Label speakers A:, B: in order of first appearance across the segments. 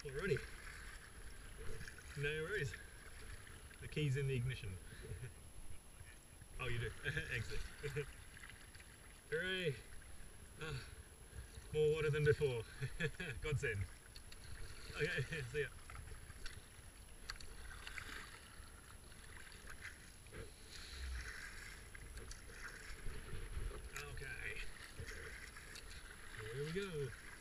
A: Alrighty. No worries. The key's in the ignition. Oh, you do. Exit. Hooray! More water than before. Godsend. Okay, see ya. Okay. Here we go.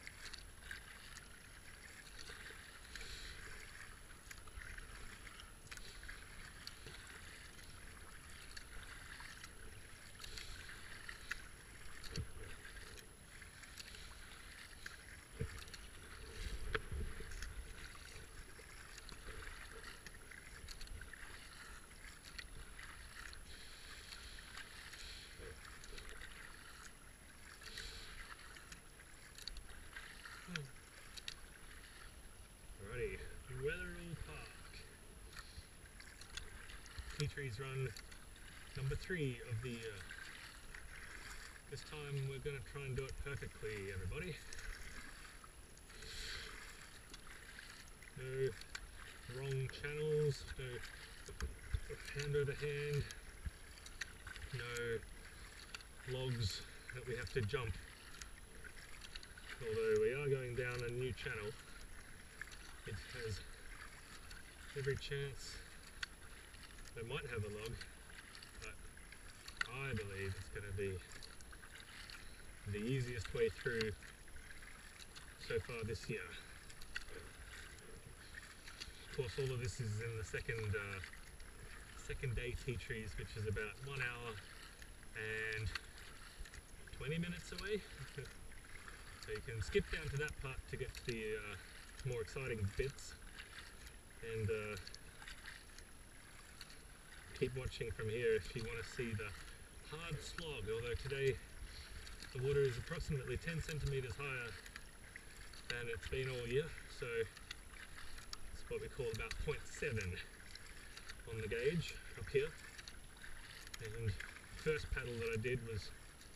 A: Alrighty, Wetherall Park. TiTrees run number 3 of the year. This time we're going to try and do it perfectly, everybody. No wrong channels, no hand over hand, no logs that we have to jump. Although we are going down a new channel, it has every chance they might have a log, but I believe it's going to be the easiest way through so far this year. Of course, all of this is in the second day TiTrees, which is about 1 hour and 20 minutes away. So you can skip down to that part to get to the more exciting bits, and keep watching from here if you want to see the hard slog, although today the water is approximately 10 centimeters higher than it's been all year, so it's what we call about 0.7 on the gauge up here. And the first paddle that I did was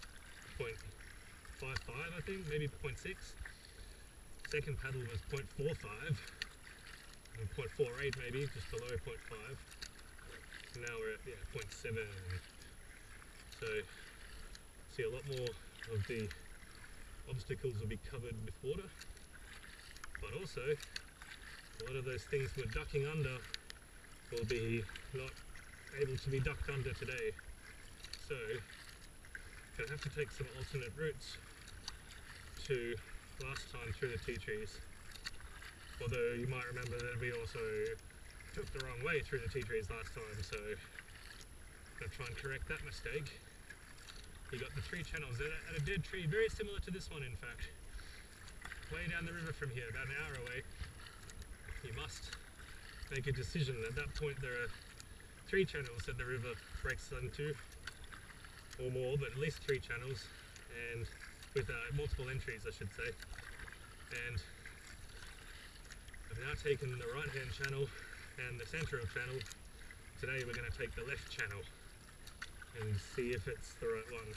A: 0.55, I think, maybe 0.6. Second paddle was 0.45 and 0.48, maybe just below 0.5. So now we're at 0.7. So see, a lot more of the obstacles will be covered with water, but also a lot of those things we're ducking under will be not able to be ducked under today. So gonna have to take some alternate routes to last time through the TiTrees. Although you might remember that we also took the wrong way through the TiTrees last time, so I'm gonna try and correct that mistake. You got the 3 channels at a dead tree, very similar to this one in fact. Way down the river from here, about an hour away. You must make a decision. At that point there are 3 channels that the river breaks into, or more, but at least 3 channels, and with multiple entries, I should say. And I've now taken the right hand channel and the central channel. Today we're going to take the left channel and see if it's the right one.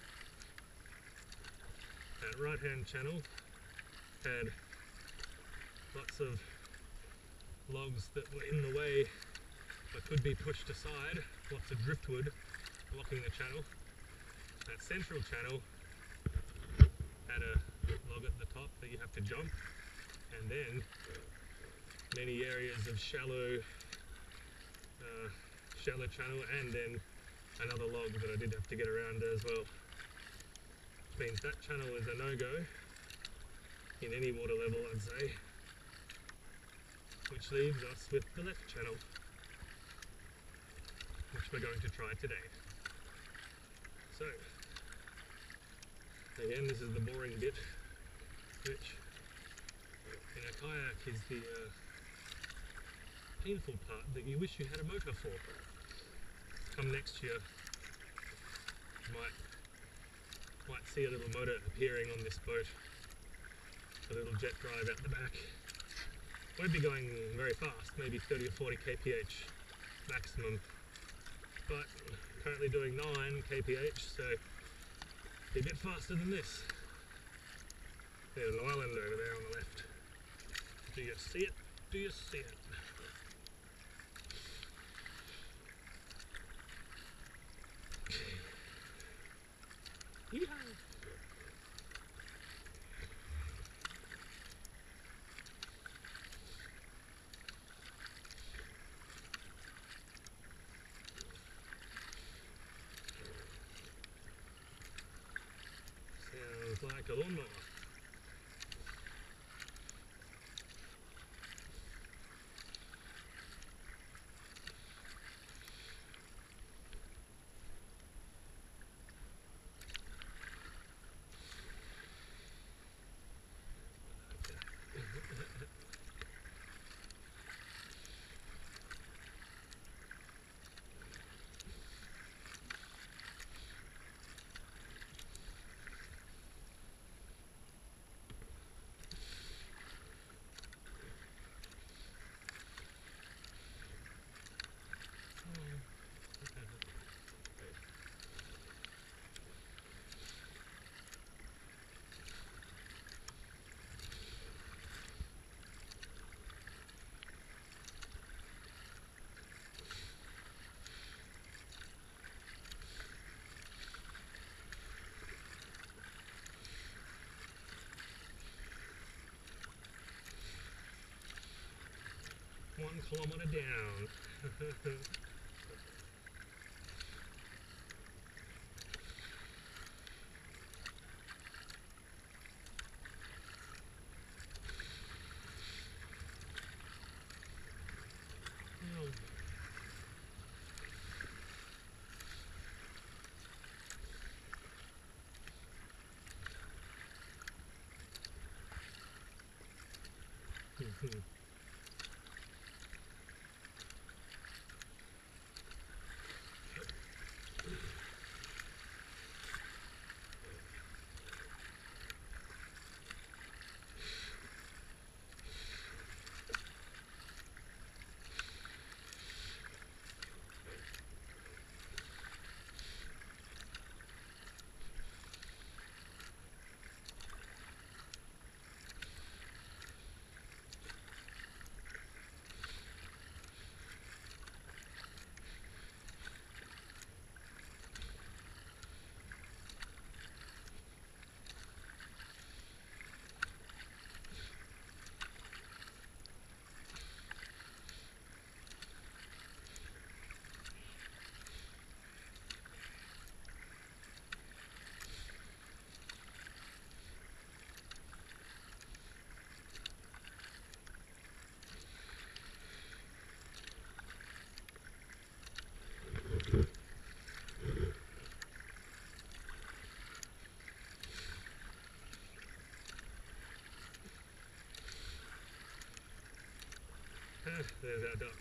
A: That right hand channel had lots of logs that were in the way but could be pushed aside, lots of driftwood blocking the channel. That central channel had a log at the top that you have to jump, and then many areas of shallow channel, and then another log that I did have to get around as well. Which means that channel is a no-go in any water level, I'd say. Which leaves us with the left channel, which we're going to try today. So, again, this is the boring bit, which in a kayak is the painful part that you wish you had a motor for. Come next year, you might see a little motor appearing on this boat, a little jet drive at the back. Won't be going very fast, maybe 30 or 40 kph maximum, but currently doing 9 kph, so be a bit faster than this. There's an island over there on the left. The you see it? Do you see it? Yeehaw! Sounds like a lawnmower. One kilometre down. There's our ducks.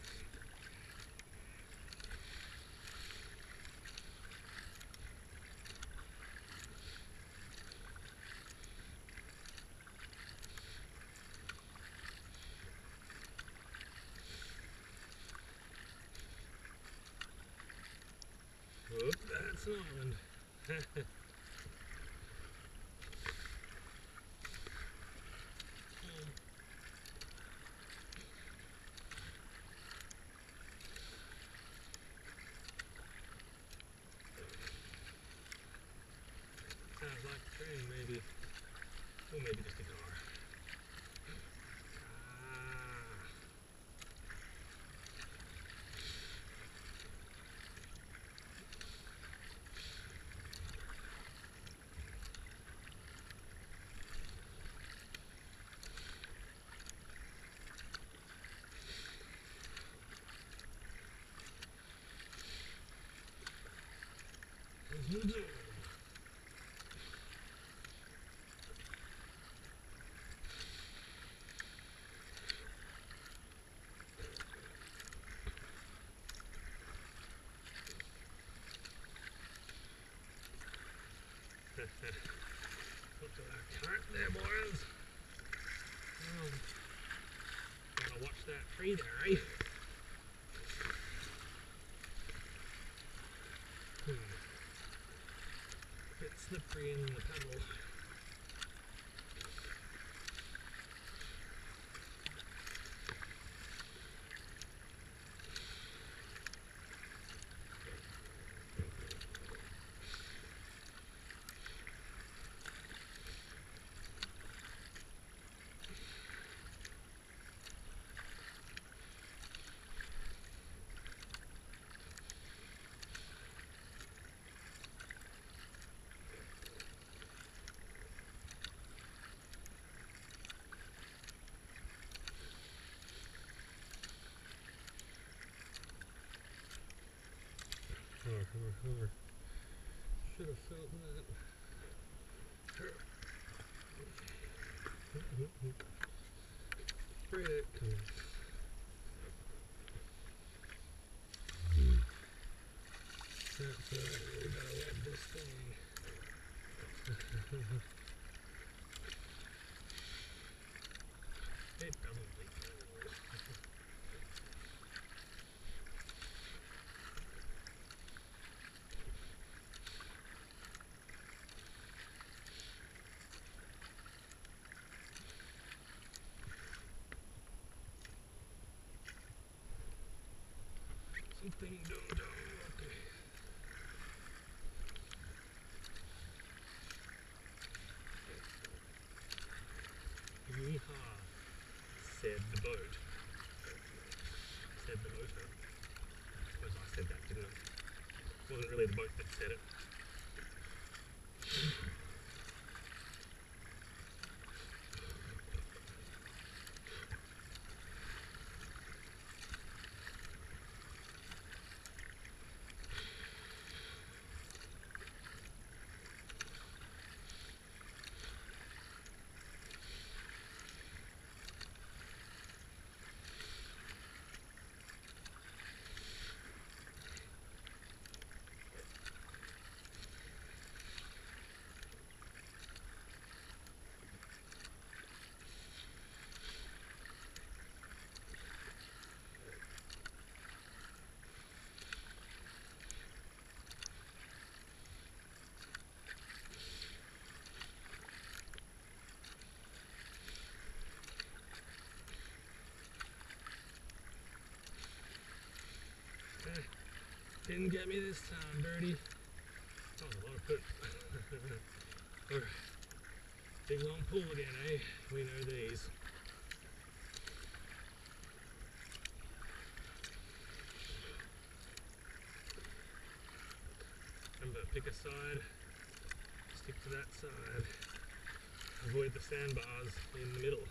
A: Whoop, that's an island. Sounds like a train, maybe. Or maybe just a car. Look at that current there, boys. Oh, gotta watch that tree there, eh? Bit slippery in the paddle. Hover. Should have felt that. Straight out coming. That's right, we gotta wet this thing. It doesn't leak. Something don't okay. Yeehaw, said the boat. Said the motor. I suppose I said that, didn't I? It wasn't really the boat that said it. Didn't get me this time, birdie. Oh, a lot of poop. Alright. Big long pool again, eh? We know these. Remember, pick a side, stick to that side. Avoid the sandbars in the middle.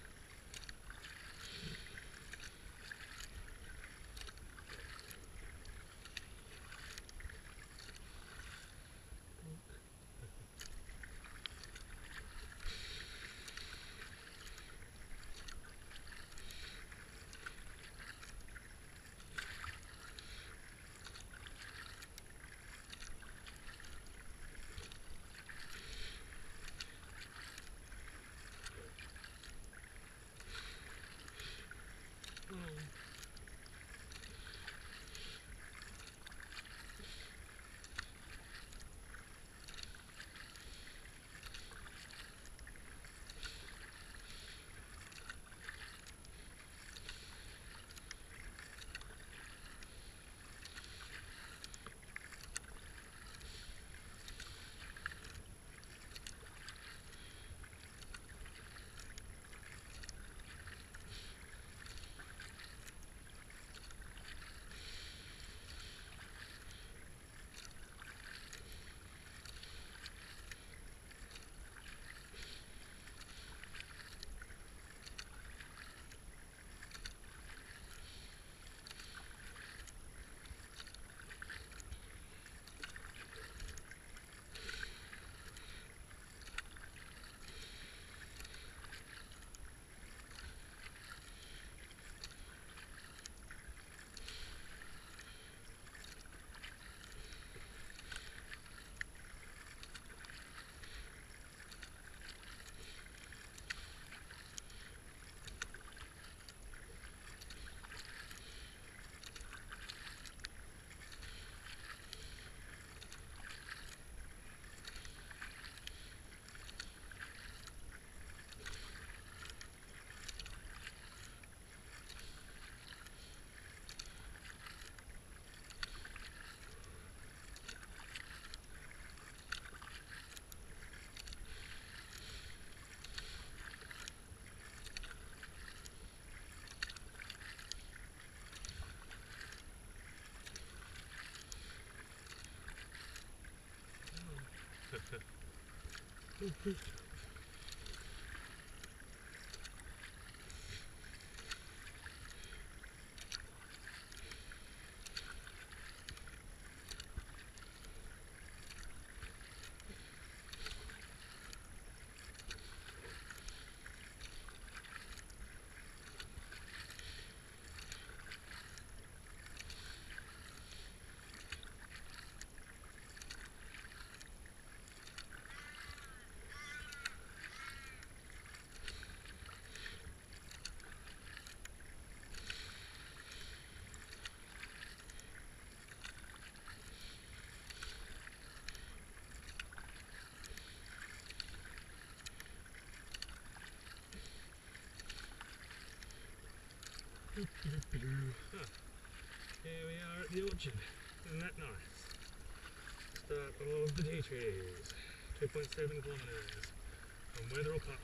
A: Huh. Here we are at the orchard. Isn't that nice? Start of the TiTrees. 2.7 kilometres from Wetherall Park.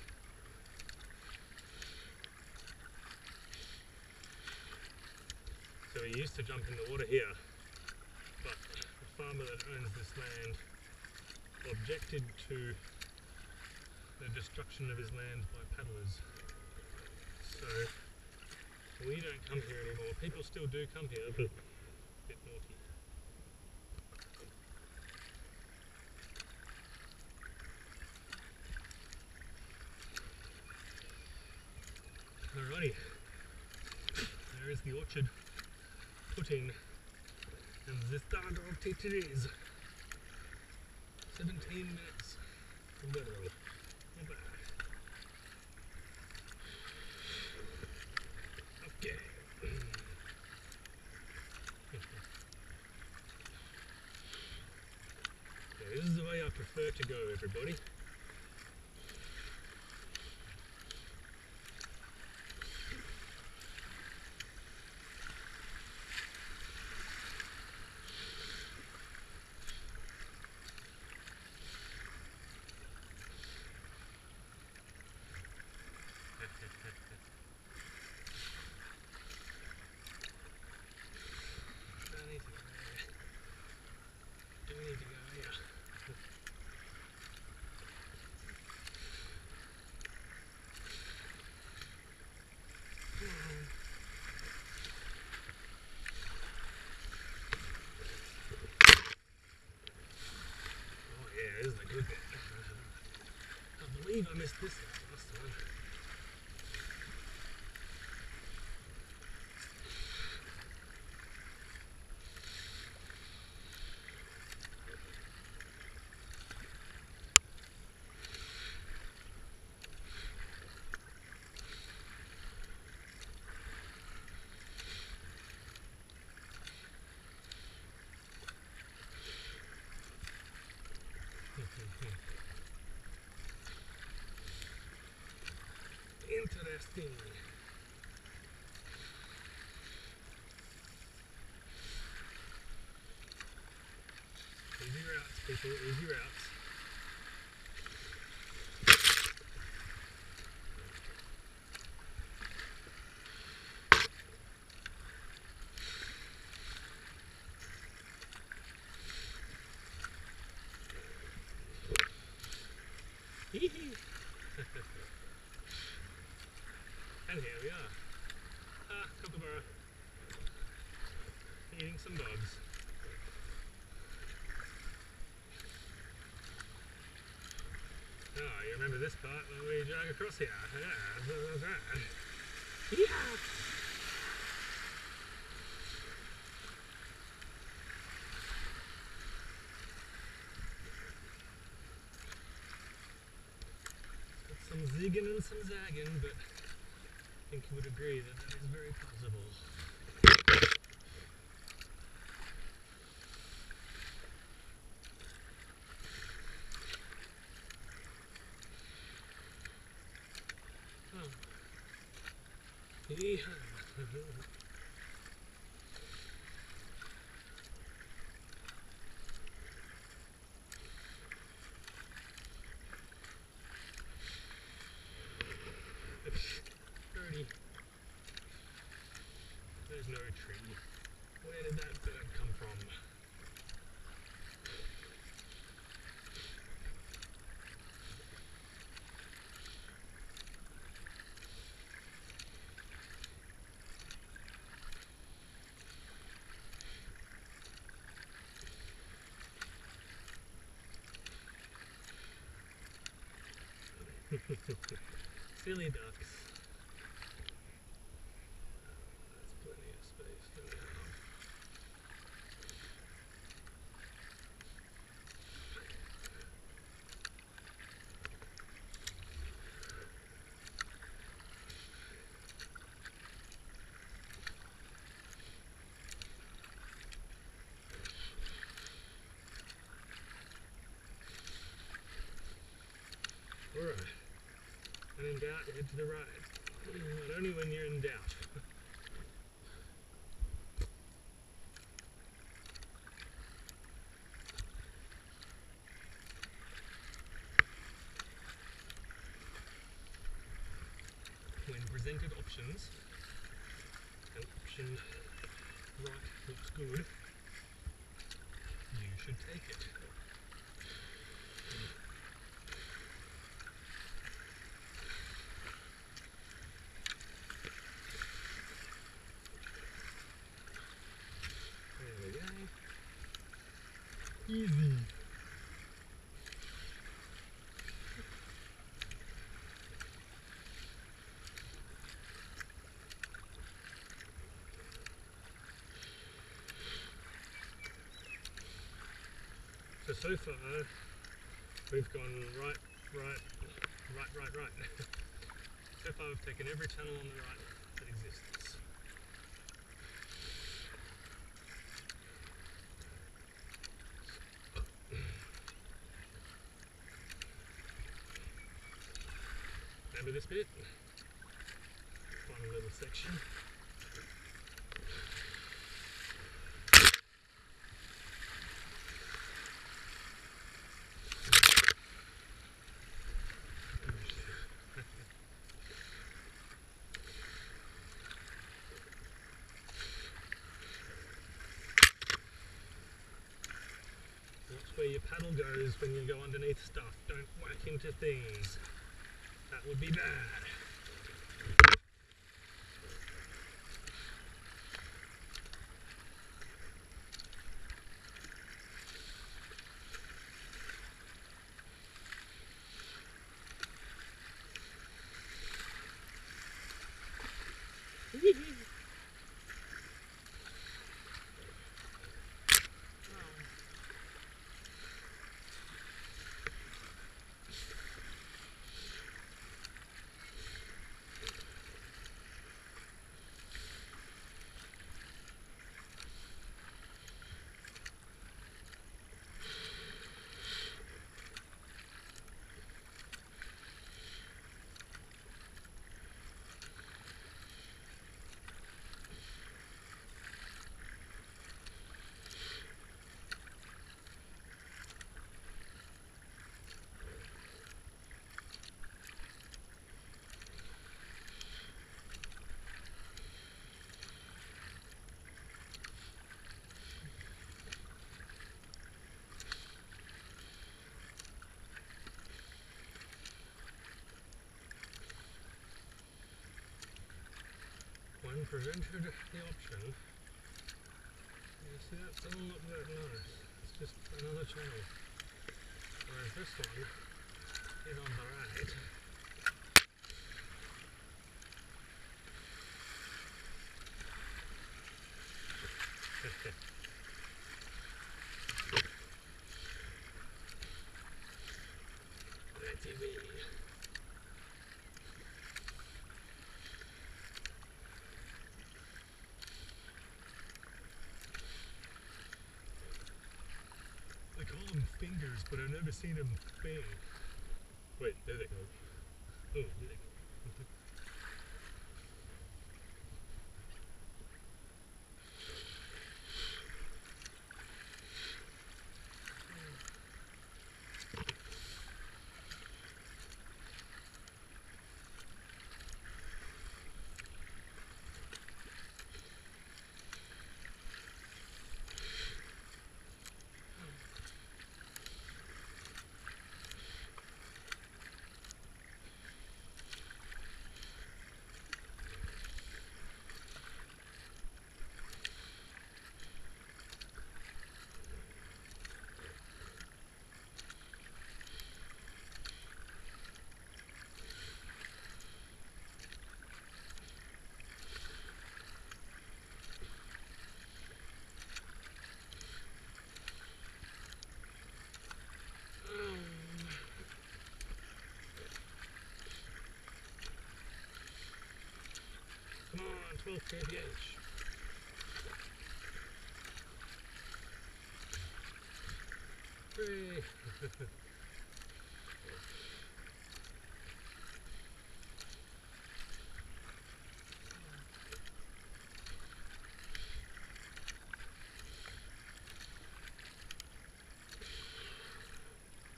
A: So we used to jump in the water here, but the farmer that owns this land objected to the destruction of his land by paddlers. So we don't come here anymore. People still do come here, but a bit naughty. Alrighty, there is the orchard putting and the start of TiTrees. 17 minutes from Wetherall. Not bad. Okay. So this is the way I prefer to go, everybody. This is a good bit. I believe I missed this last time. Interesting. Easy routes, people, easy routes. Hehe. And here we are. Cobbler eating some bugs. Oh, you remember this part when we drag across here? Yeah. Some zigging and some zagging, but I think you would agree that that is very possible. Oh. Hehe. Birdie. There's no tree. Where did that bird come from? Silly ducks. There's plenty of space for now. Alright. When in doubt, head to the right. But only when you're in doubt. presented options, and option right looks good, you should take it. There we go. Easy. So far, we've gone right. So far we've taken every channel on the right that exists. Remember this bit? One little section. Watch where your paddle goes when you go underneath stuff. Don't whack into things. That would be bad. One presented the option. You see, that doesn't look that nice. It's just another channel. Whereas this one is on the right. TV. They call them fingers, but I've never seen them bang. Wait, there they go. Oh, there they go. Come on, 12 kph. Hooray!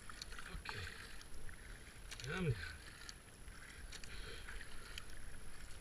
A: Okay.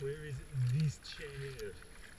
A: Where is this channel?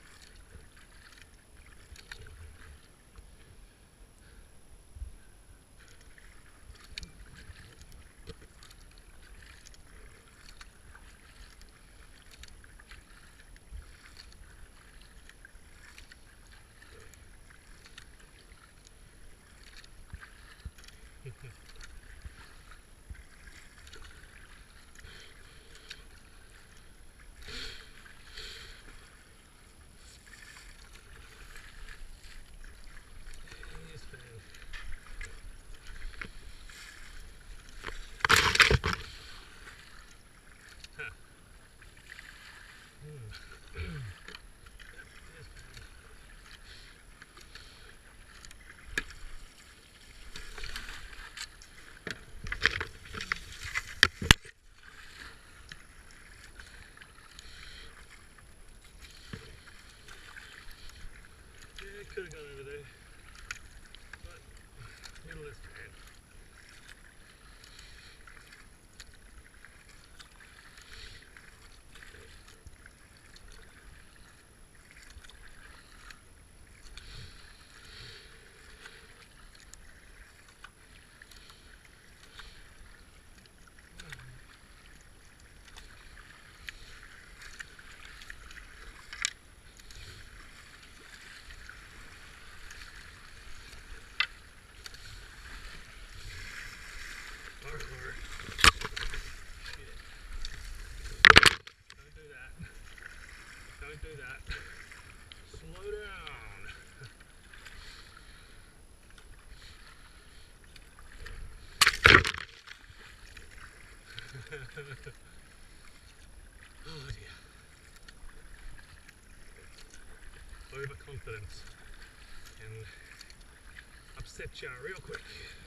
A: Could have gone over there, but middle is bad. Don't do that. Slow down. Oh dear. Overconfidence can upset you real quick.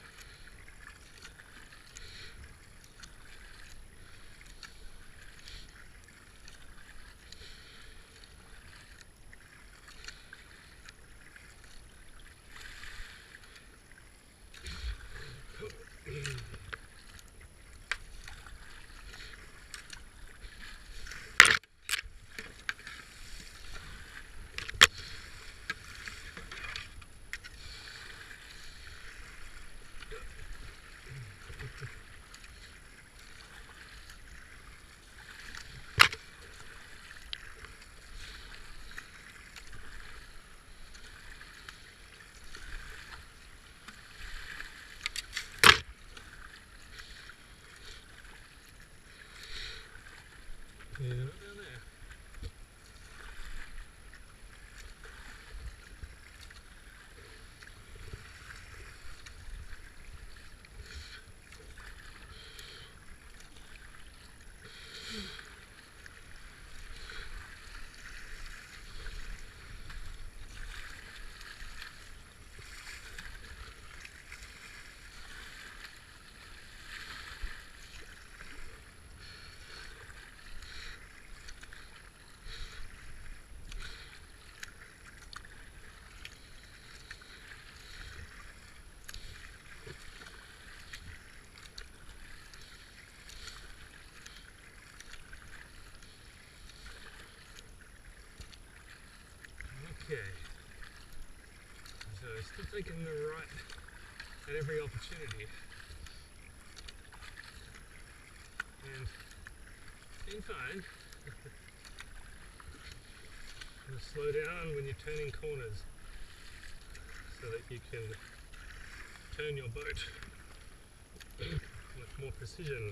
A: Yeah, not down there. Okay, so still taking the right at every opportunity, and being fine. And slow down when you're turning corners, so that you can turn your boat with more precision.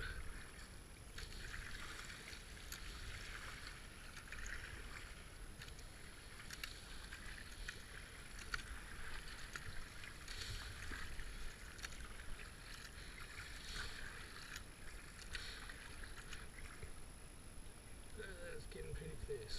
A: That's getting pretty close.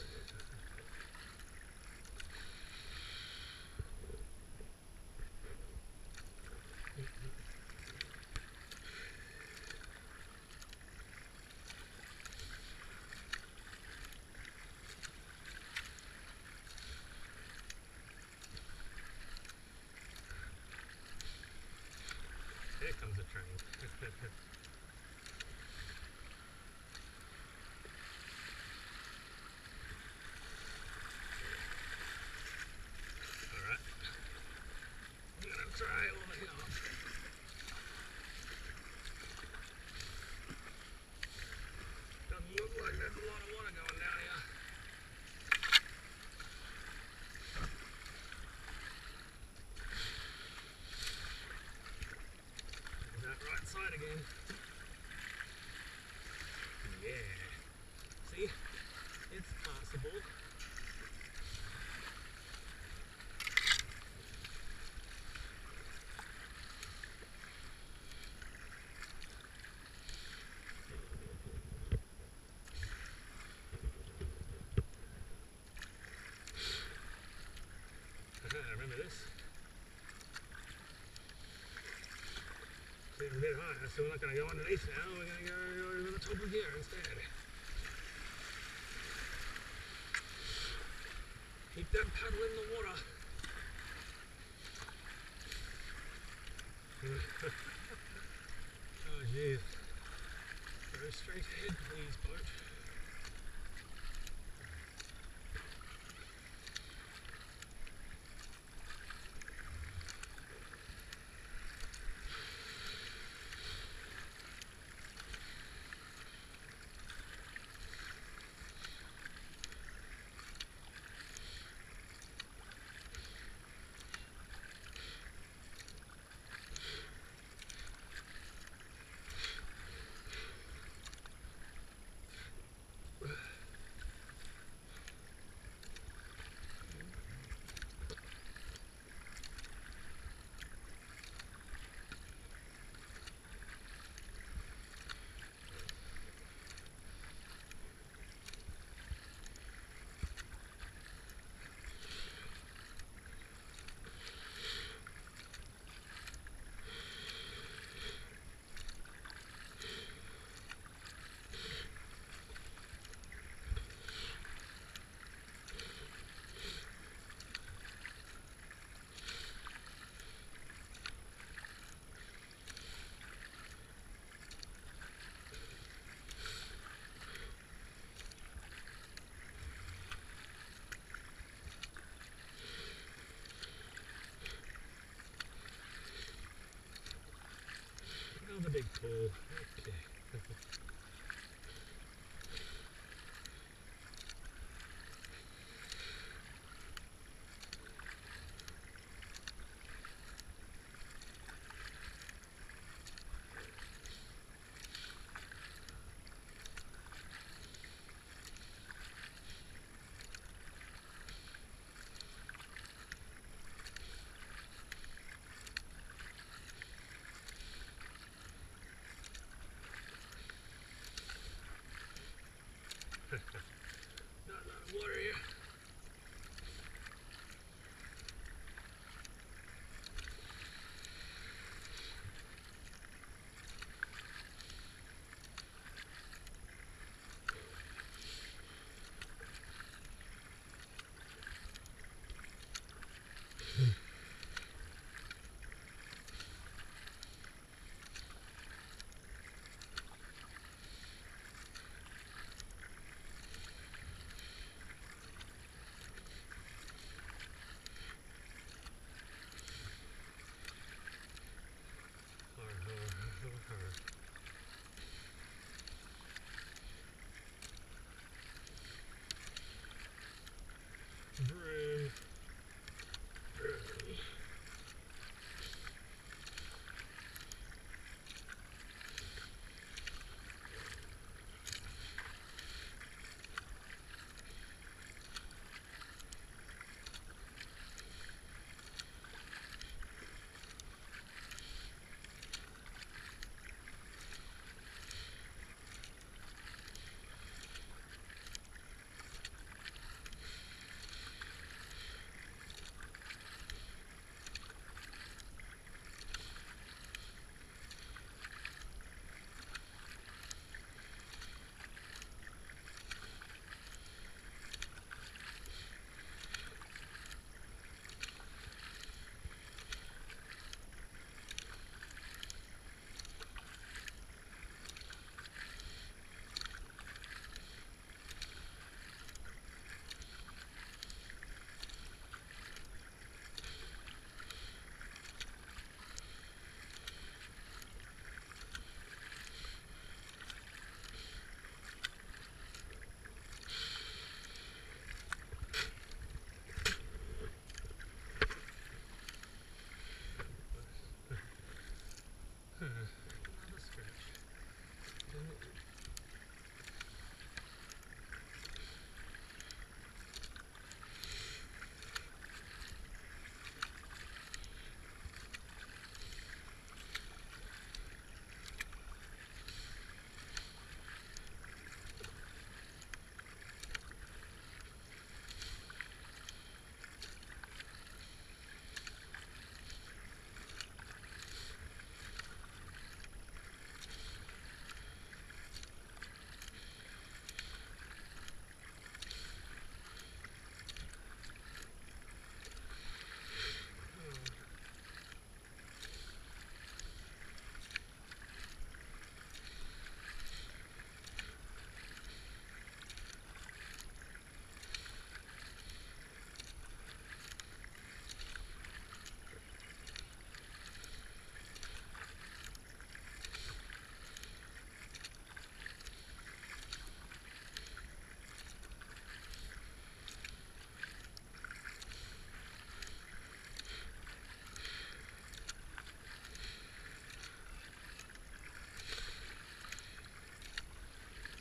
A: right again. Yeah. See? It's passable. Remember this? It's even a bit higher, so we're not going to go underneath now, we're going to go over the top of here instead. Keep that paddle in the water. Oh jeez. Go straight ahead please, boat. Another big pool. Okay.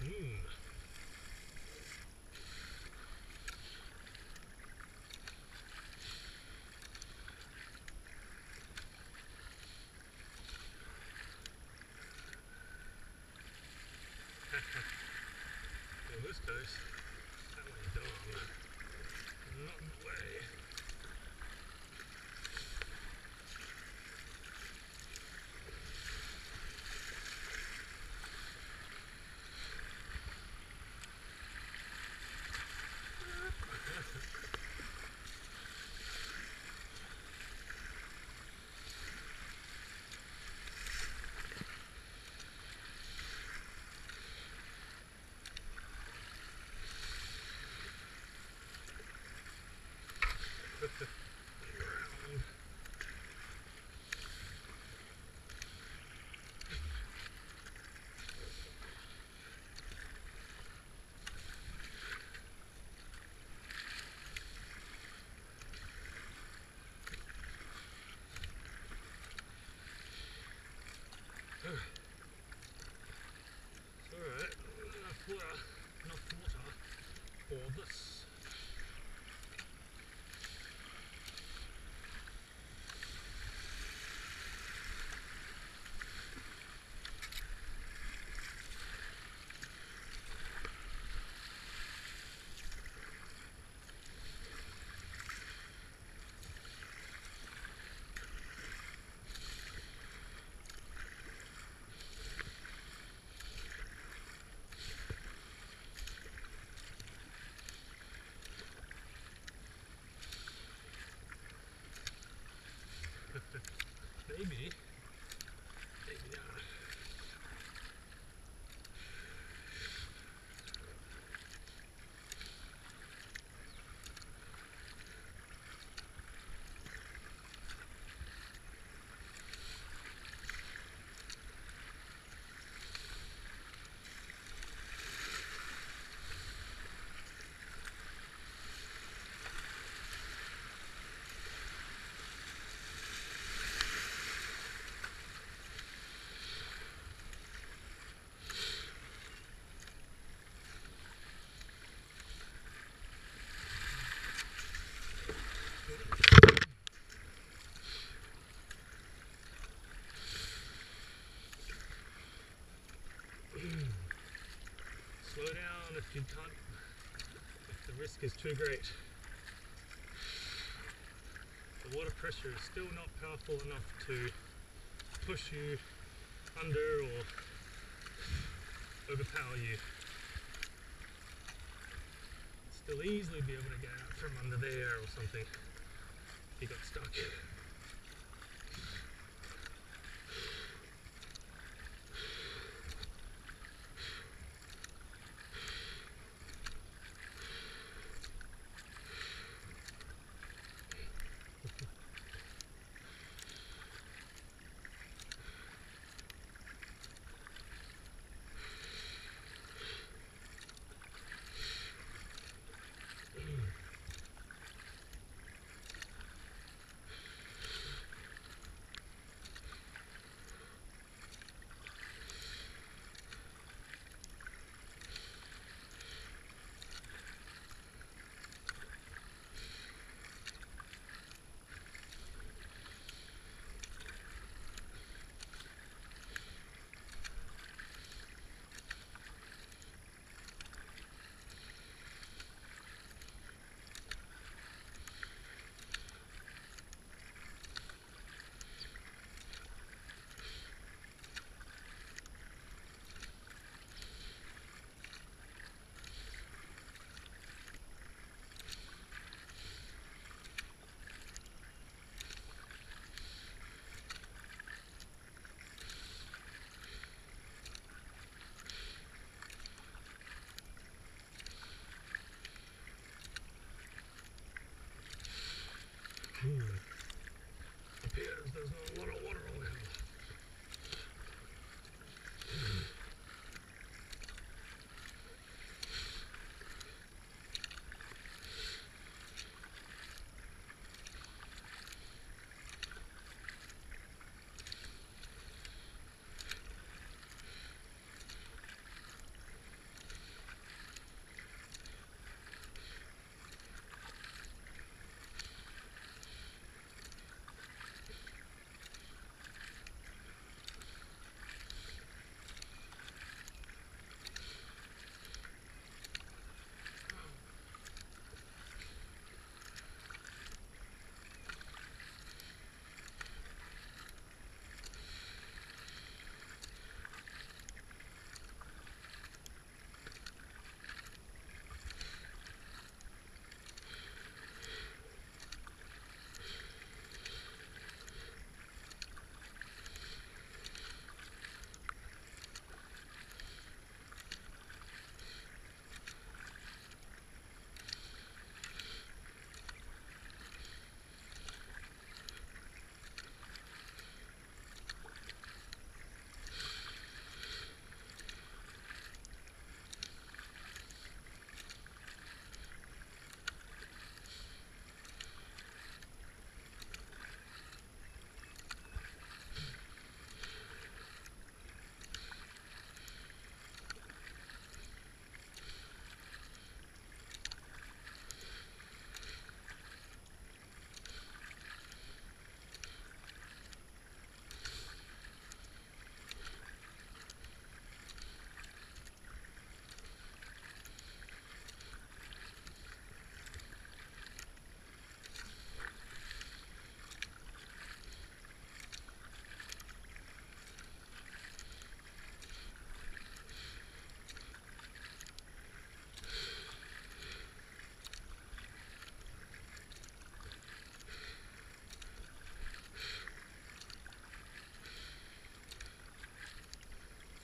A: On this case, that one's done. Not in the way. Alright, enough water for this. Maybe not. Slow down if you can't, if the risk is too great. The water pressure is still not powerful enough to push you under or overpower you. Still easily be able to get out from under there or something if you got stuck.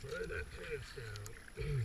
A: Throw that pants down.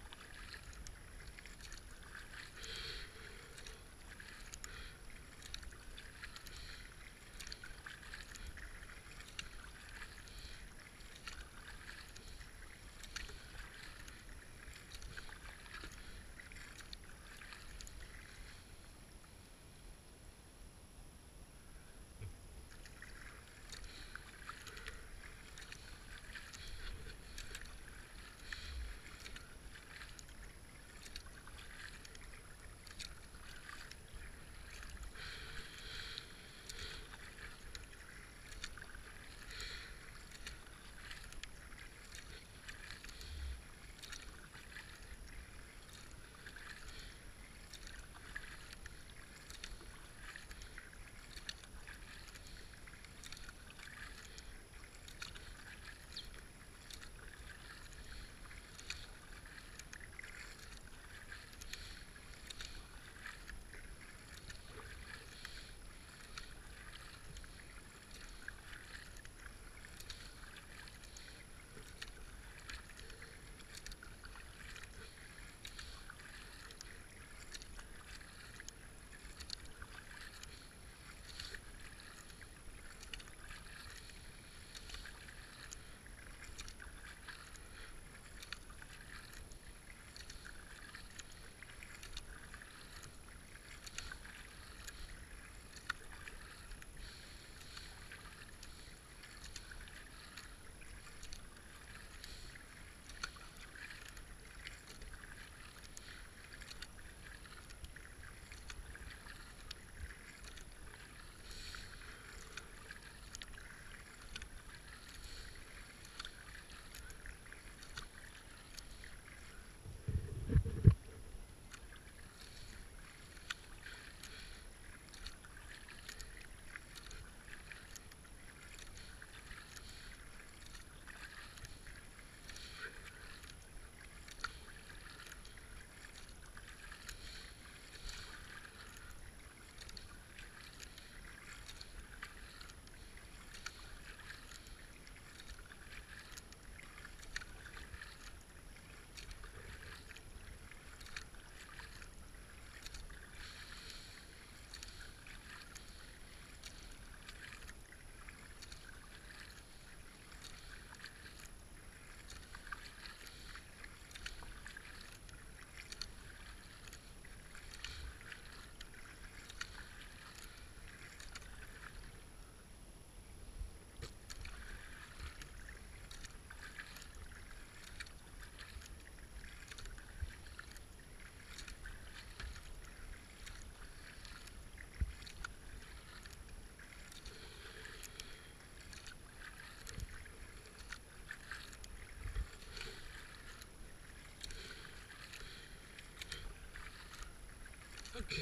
A: Okay,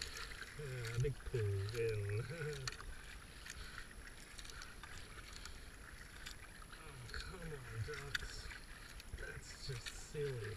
A: big pool in. Oh, come on, ducks. That's just silly.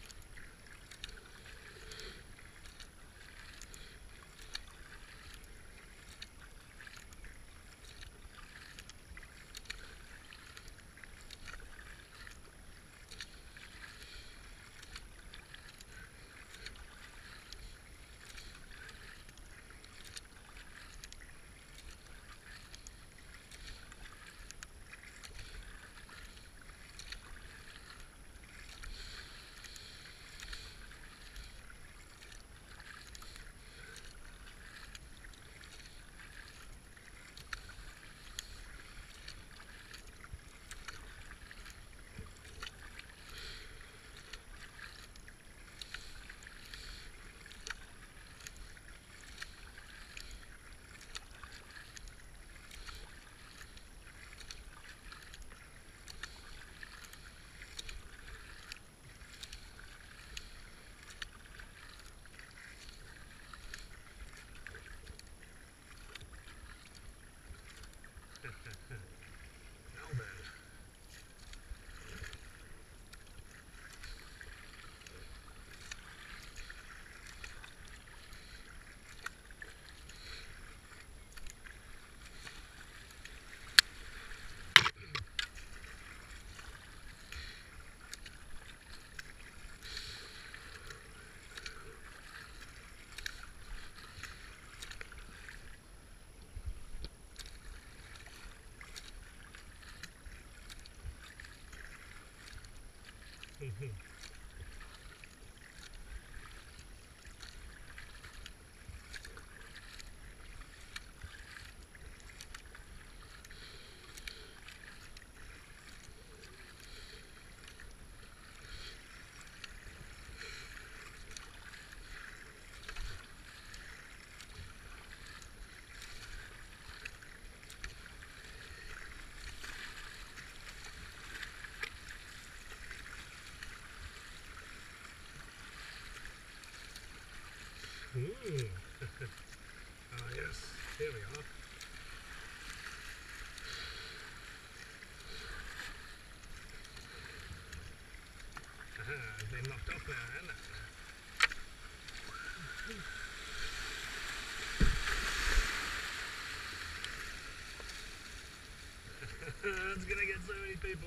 A: Ah yes, here we are. Aha, I've been knocked off now, haven't I? It's gonna get so many people.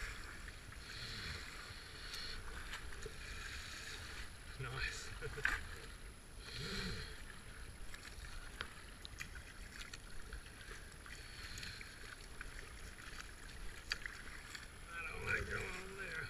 A: Nice. I don't want to go on there.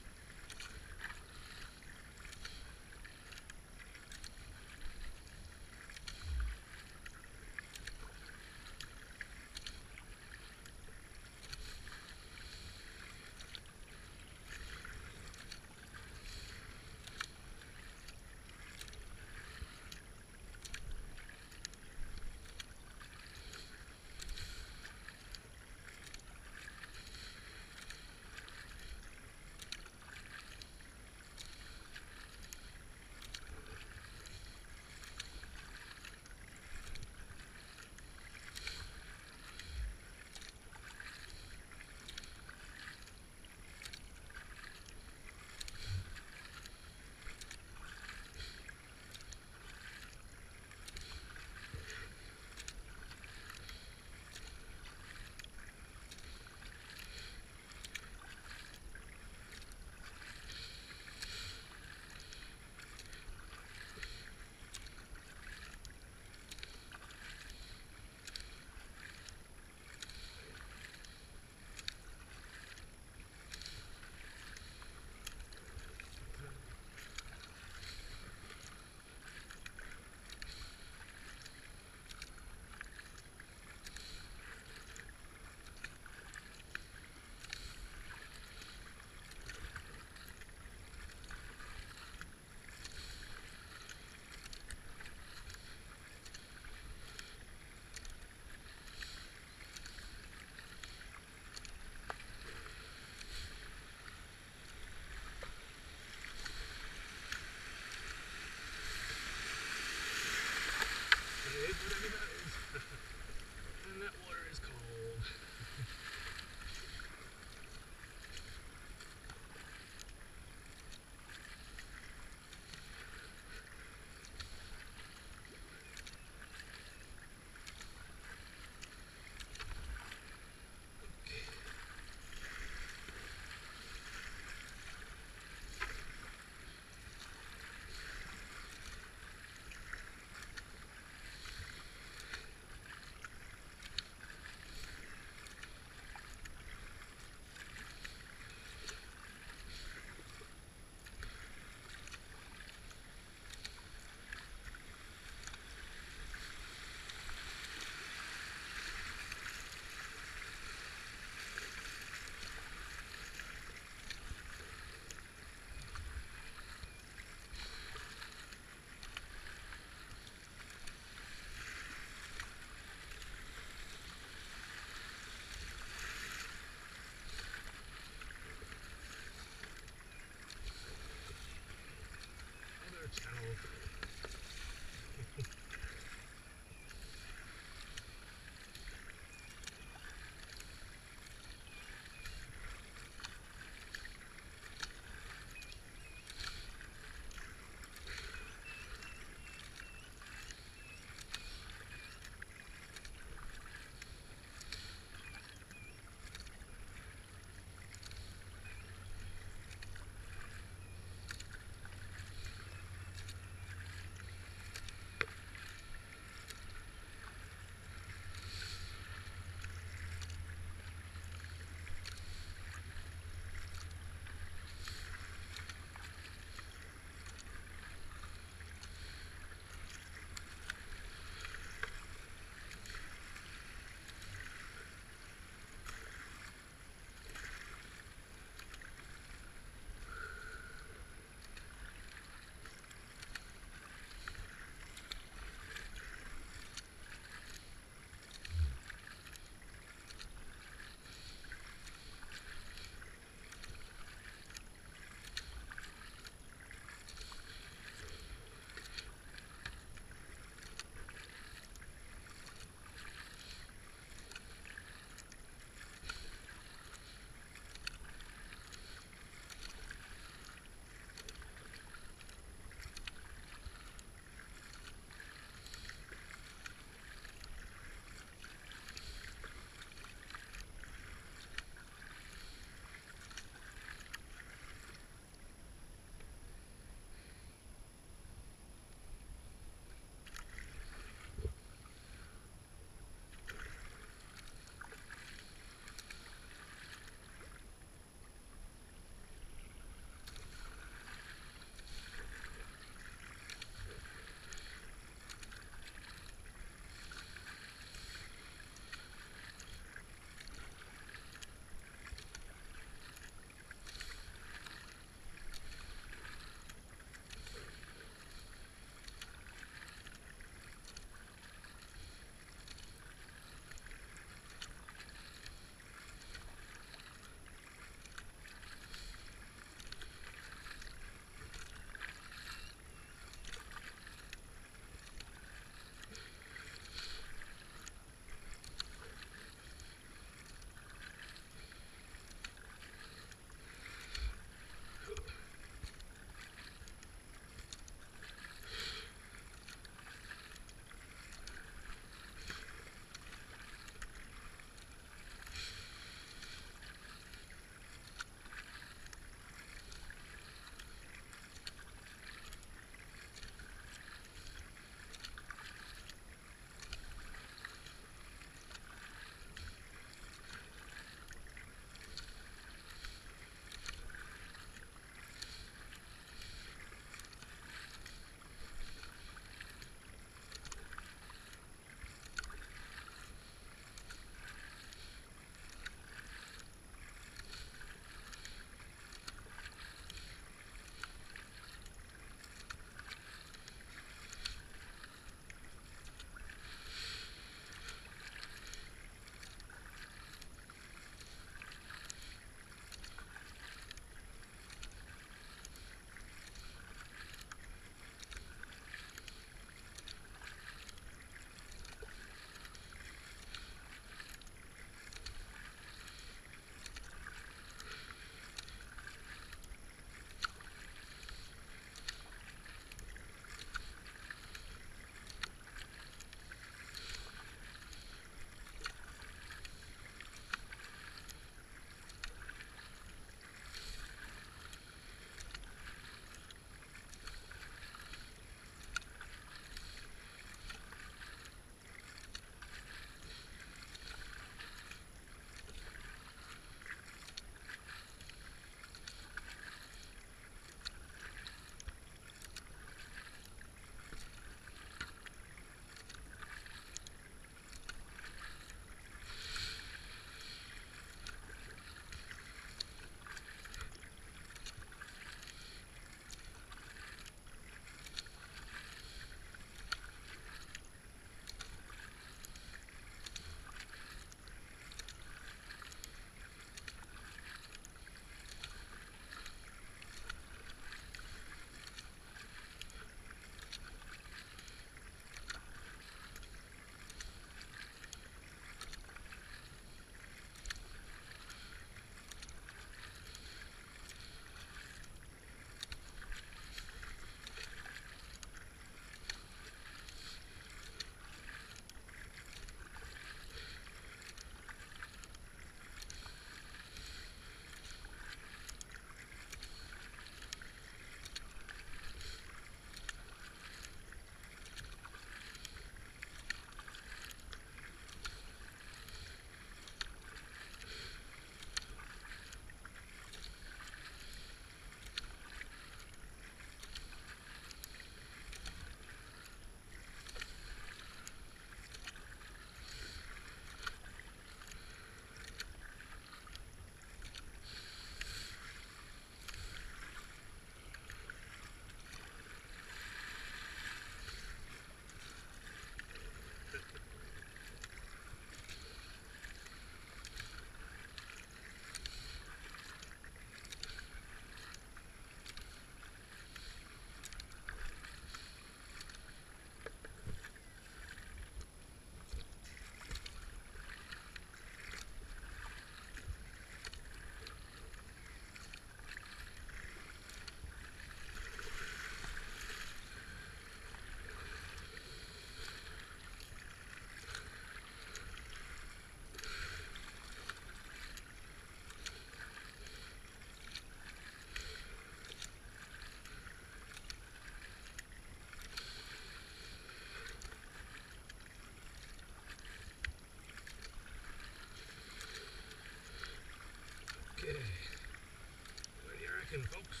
A: cracking, folks.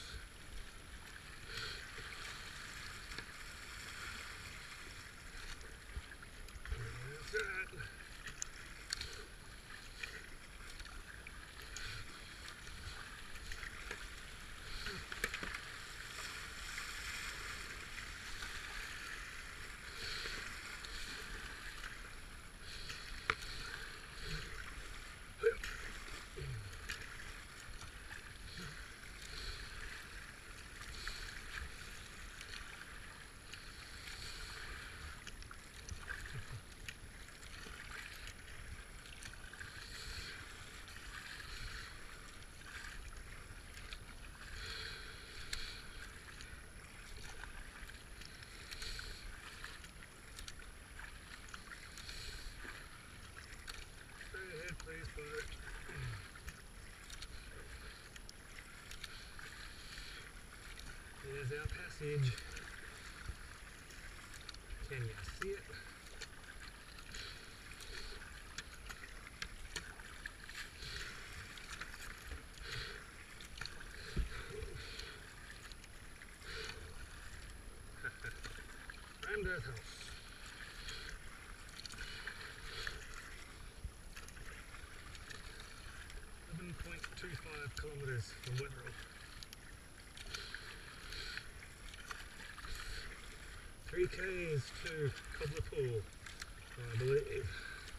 A: That's it. Please, boat. There's our passage. Can you see it? Ramdeath House. 11.25 kilometres from Wetherall. 3 k's to Cobbler Pool, I believe.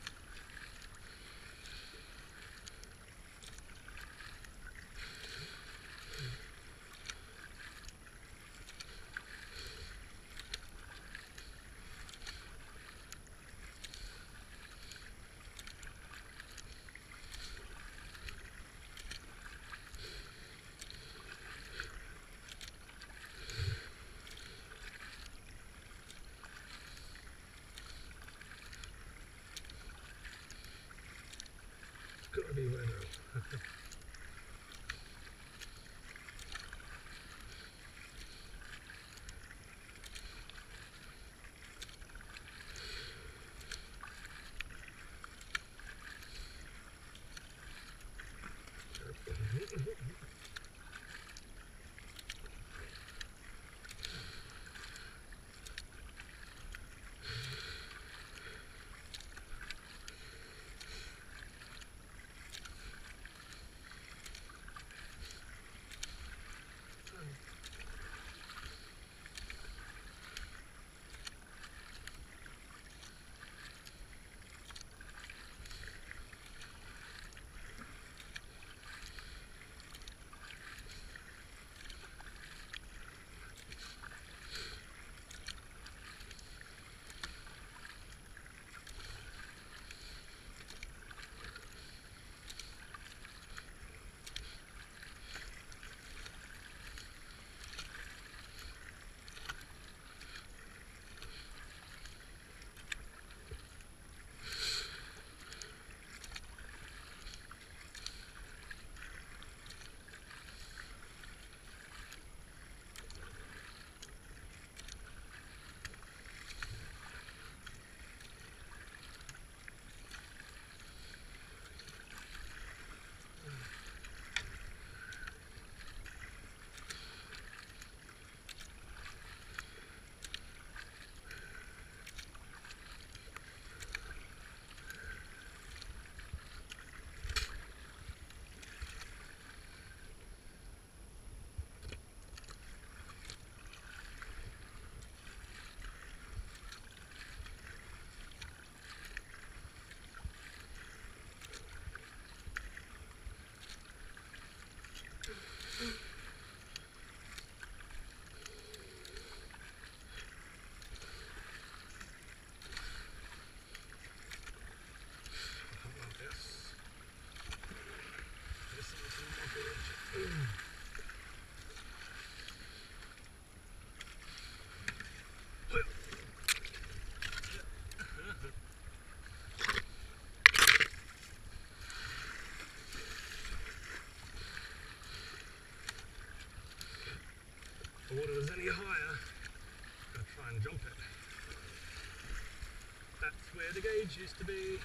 A: Gotta be Wetherall. The water was any higher, I'll try and jump it. That's where the gauge used to be.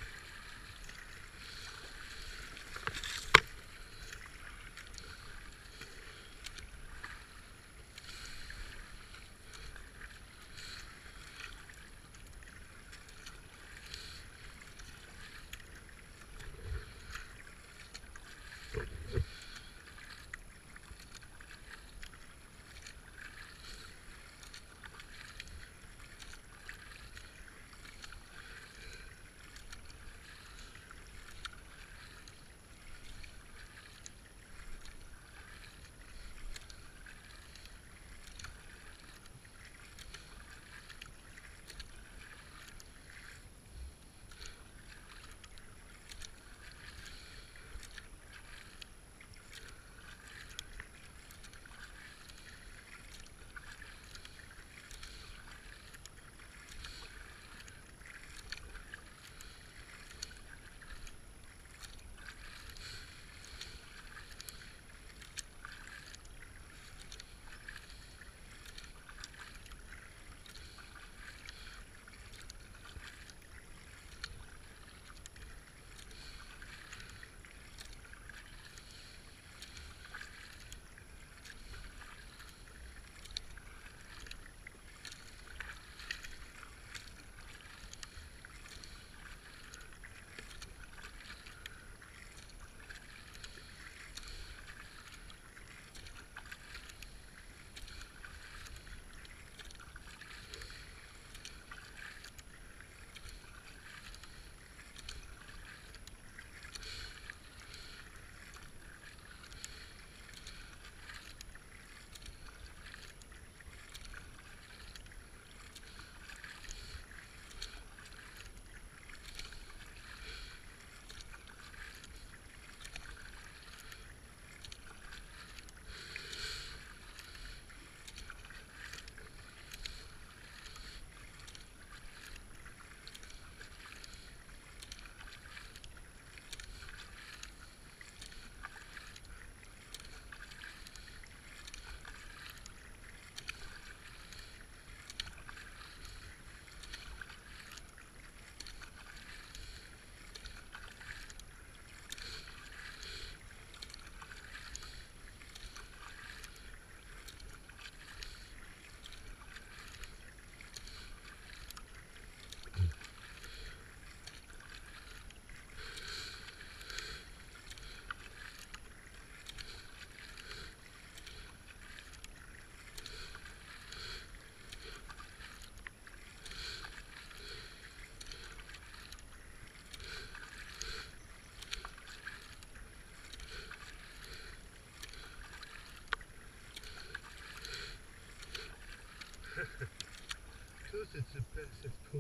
A: massive pool.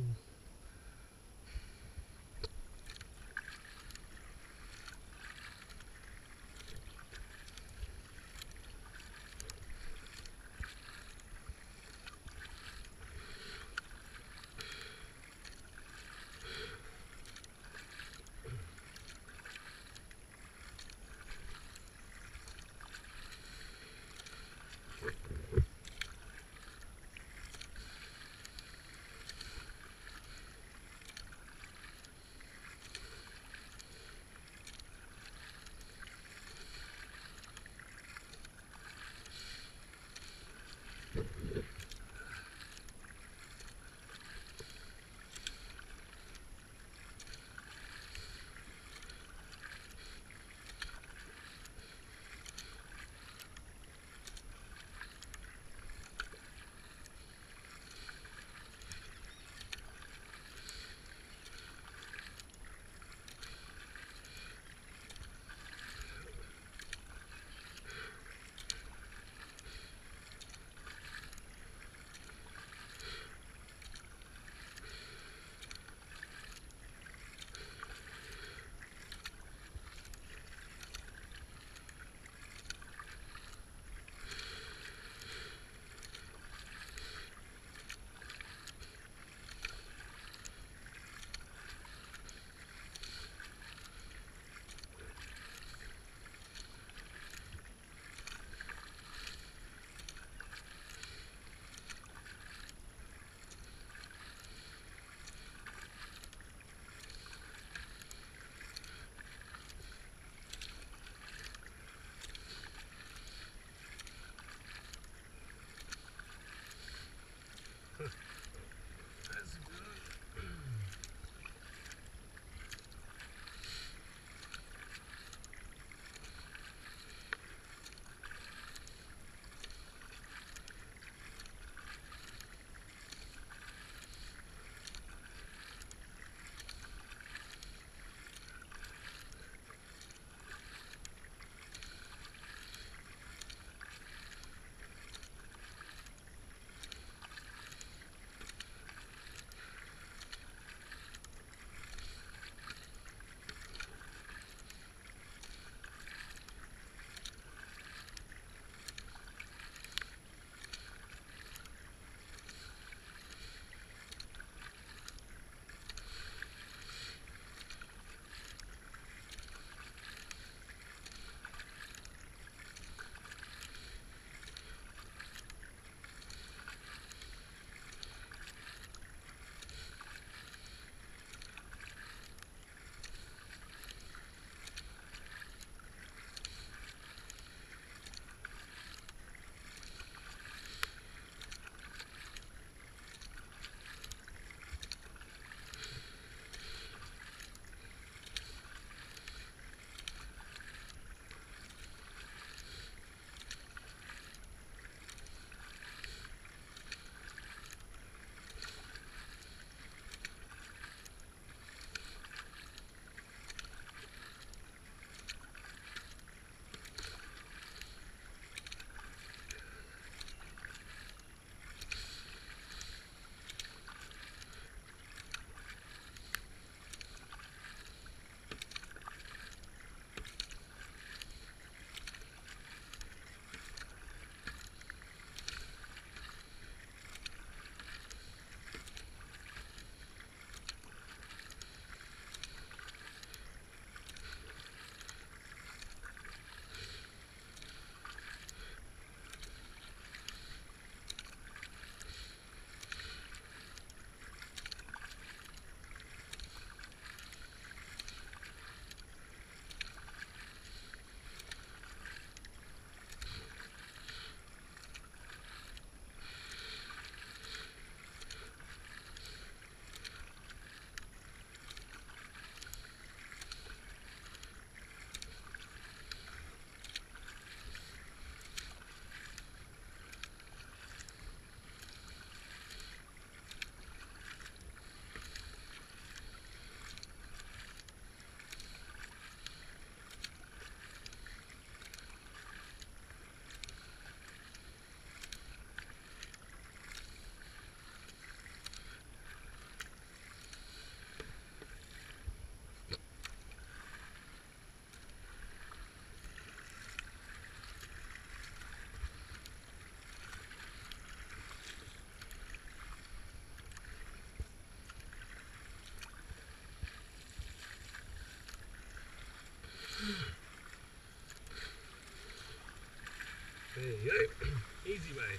A: There you go. Easy way.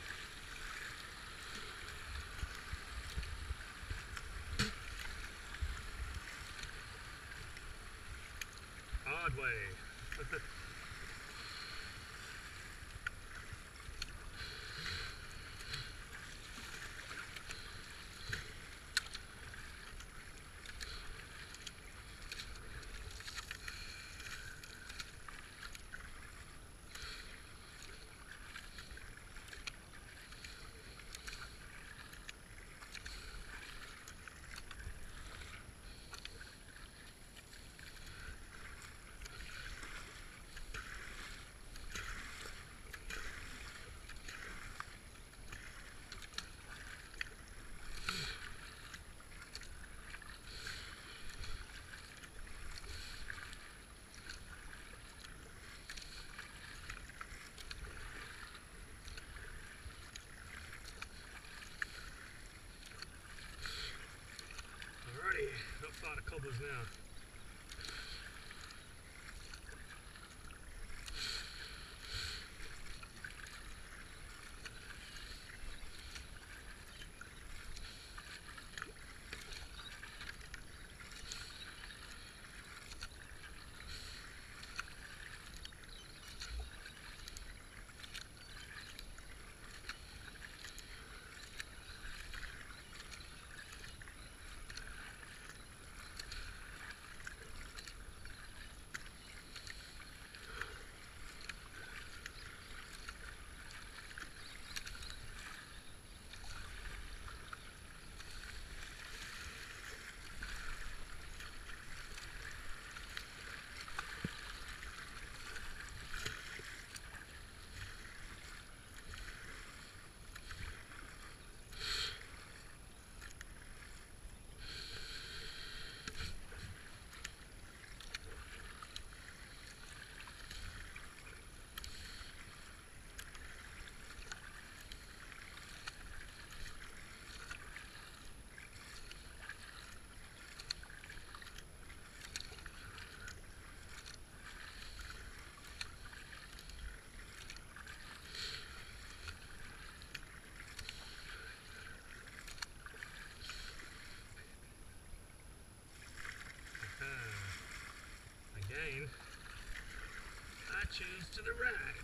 A: Hard way. Not far to Cobblers now. Again, I choose to the right.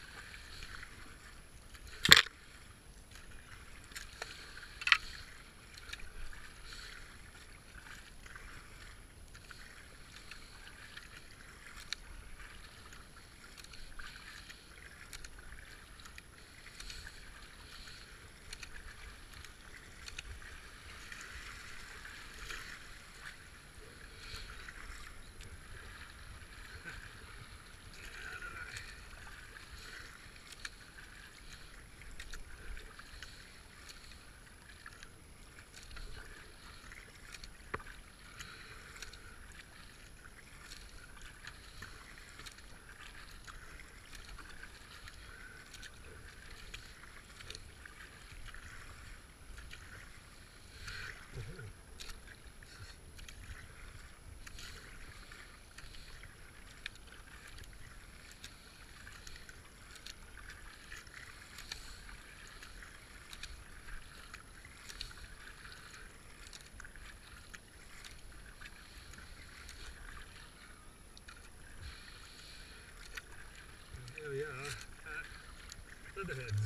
A: Here we are at Leatherheads.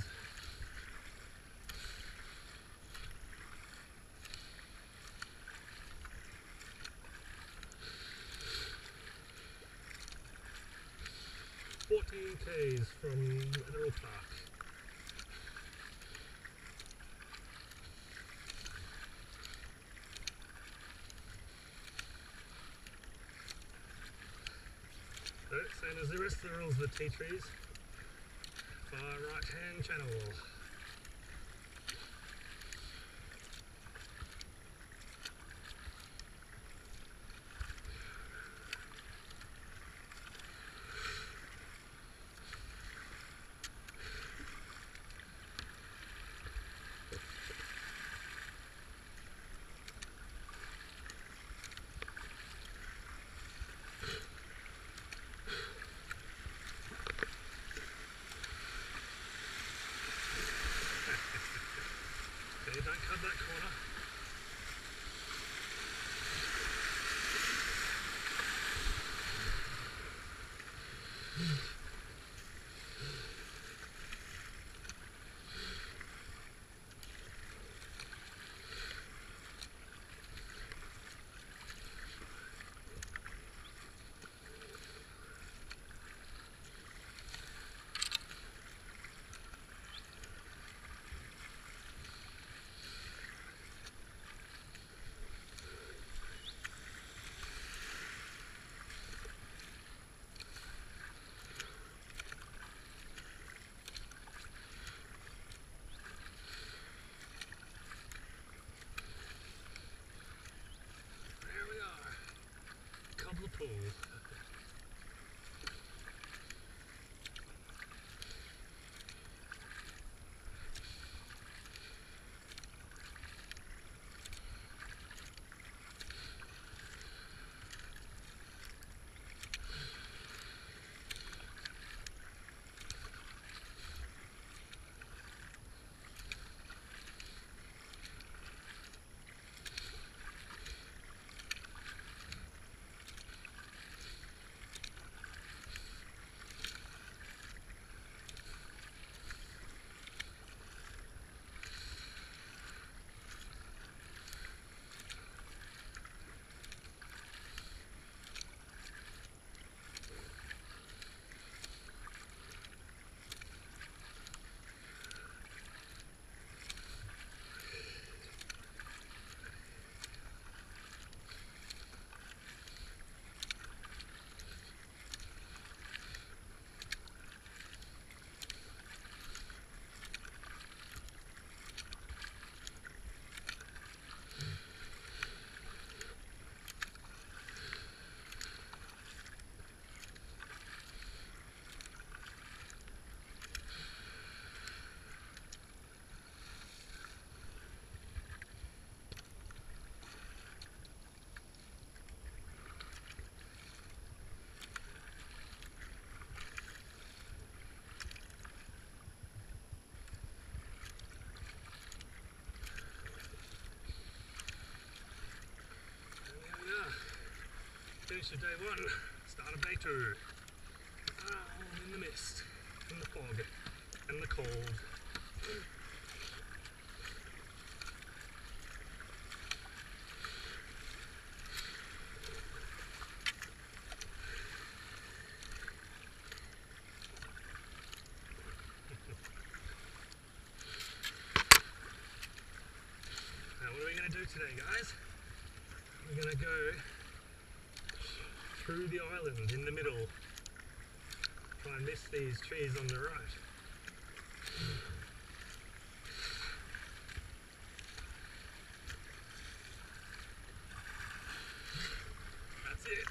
A: K's from Wetherall Park. So, same as the rest of the rules of the TiTrees. Far right hand channel. that corner. Cobbler Pool. Finish of day one, start of day two. In the mist, in the fog, and the cold. Now what are we going to do today, guys? We're going to go through the island in the middle. Try and miss these trees on the right. That's it.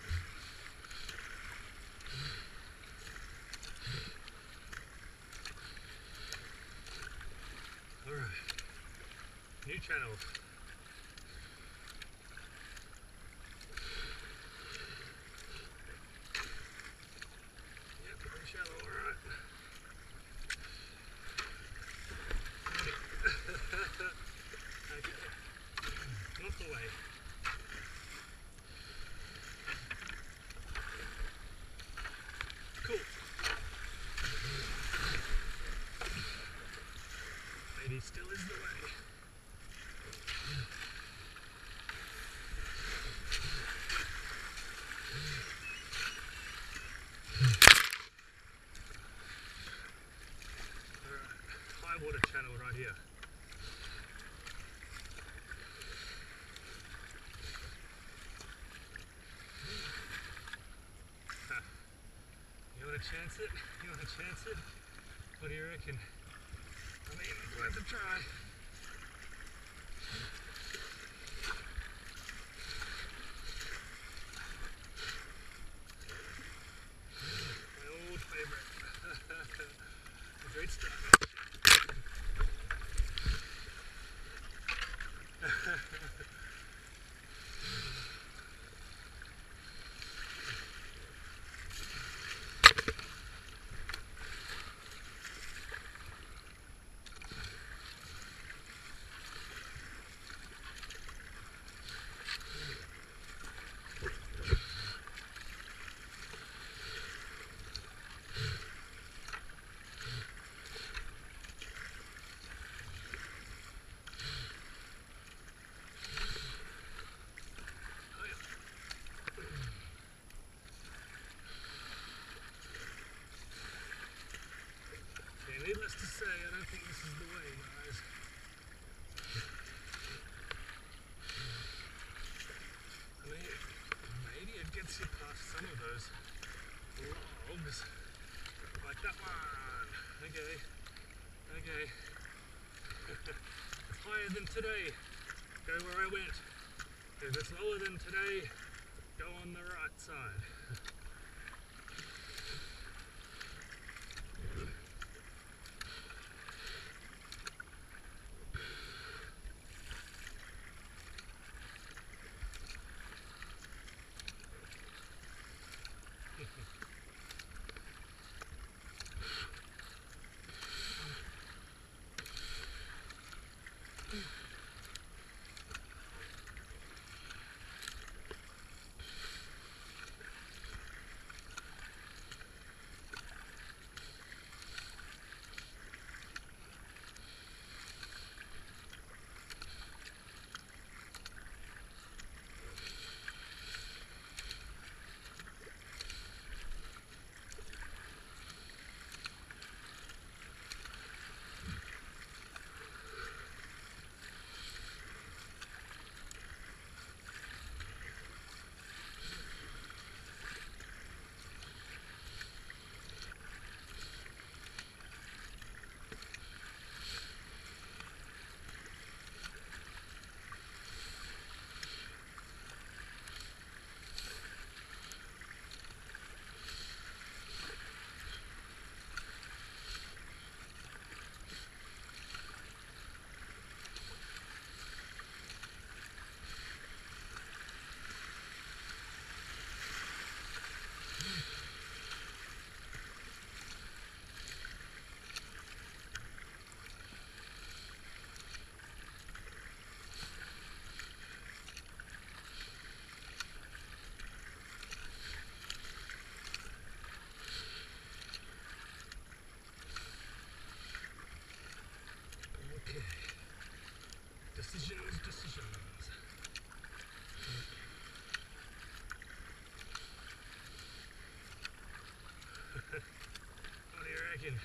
A: Alright. New channel. Cool. Maybe still is the way. High water channel right here. You want to chance it? You want to chance it? What do you reckon? I mean, it's worth a try. My old favourite. A great start. needless to say, I don't think this is the way, guys. I mean, maybe it gets you past some of those logs, like that one. Okay, okay. It's higher than today. Go where I went. If it's lower than today, go on the right side. Decisions. What do you reckon?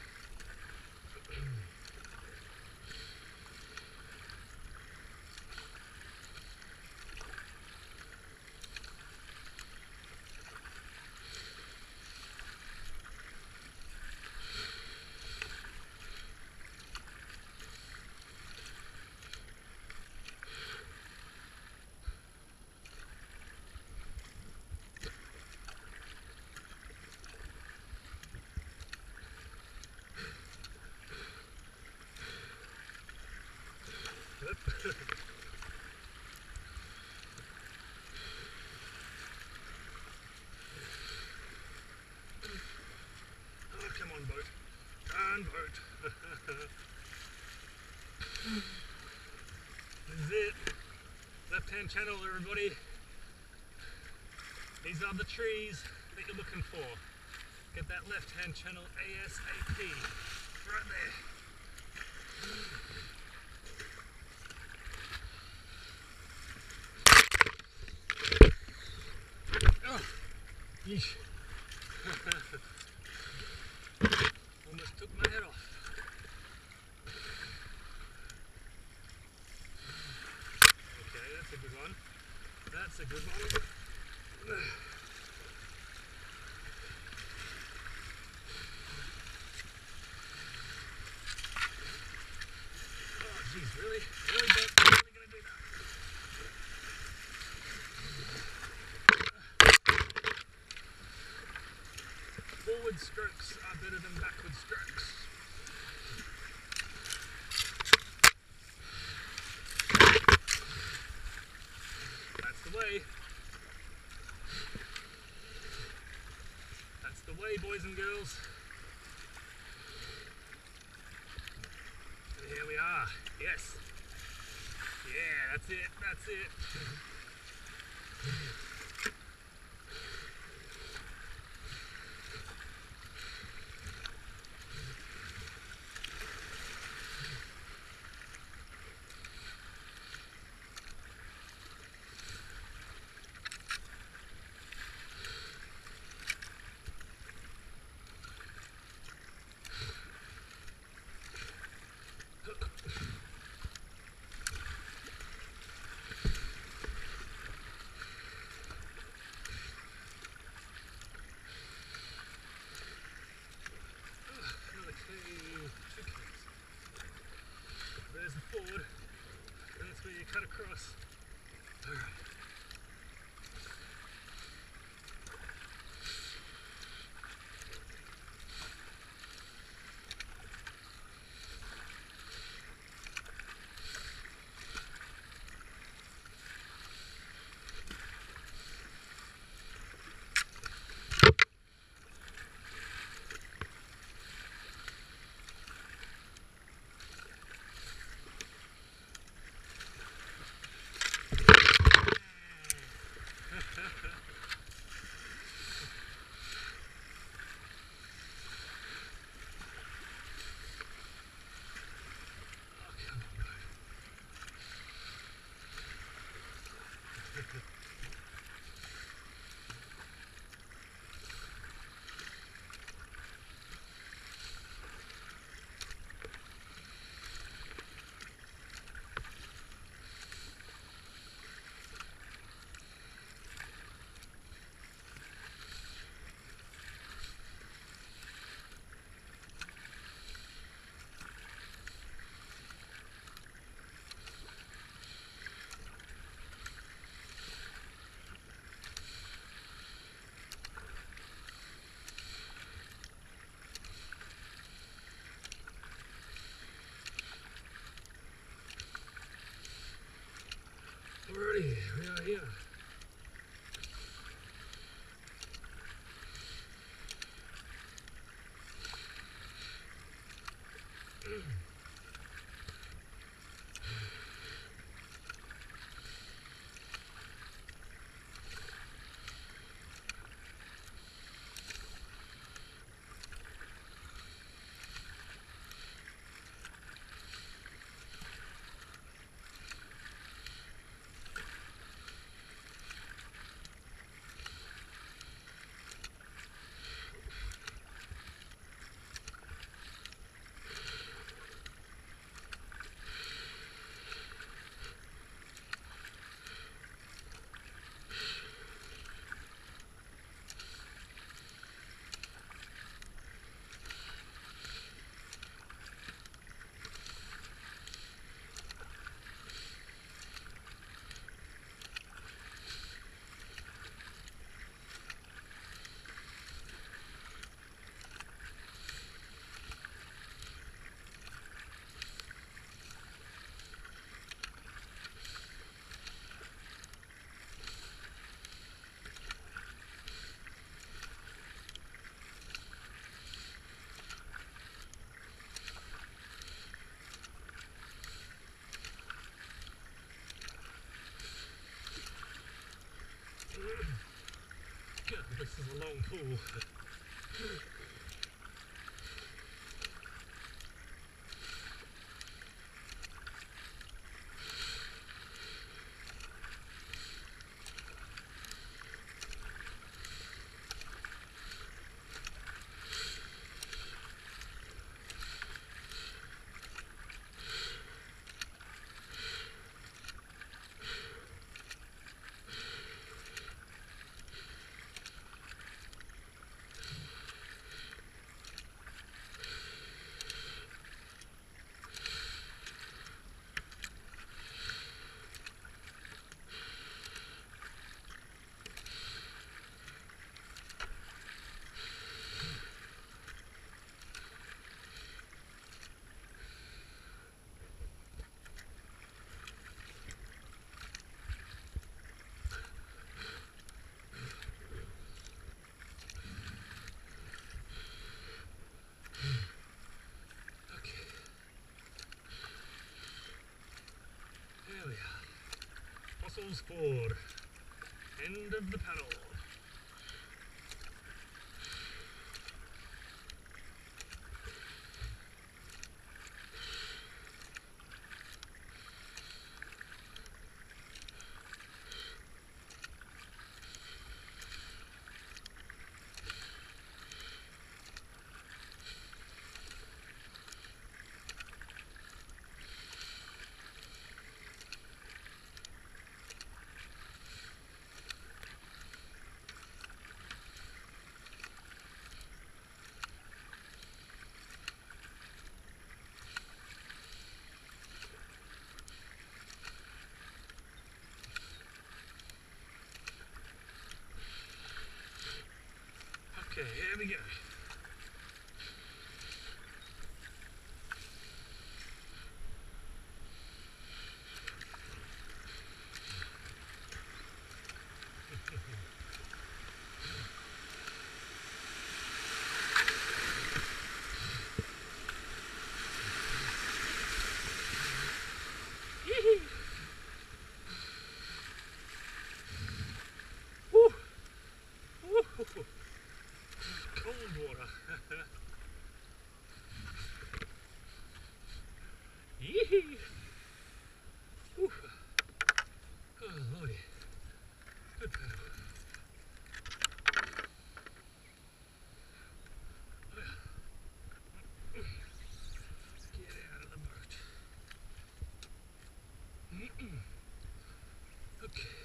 A: Oh, come on, boat. Come on, boat. This is it. Left-hand channel, everybody. These are the trees that you're looking for. Get that left-hand channel ASAP. Right there. Oh, yeesh. Almost took my head off. Okay, that's a good one. That's a good one. Oh, jeez, really? Really, but I'm really gonna do that. Forward strokes are better than backward strokes. That's the way. That's the way, boys and girls. And here we are. Yes. Yeah, that's it. That's it. cut across. Alright. Alrighty, we are here. God, this is a long pool. Possults forward. End of the paddle. There we go. Woo. Woo. Cold water. Yee. Woo. Oh lordy. Good paddle. Get out of the boat. Okay.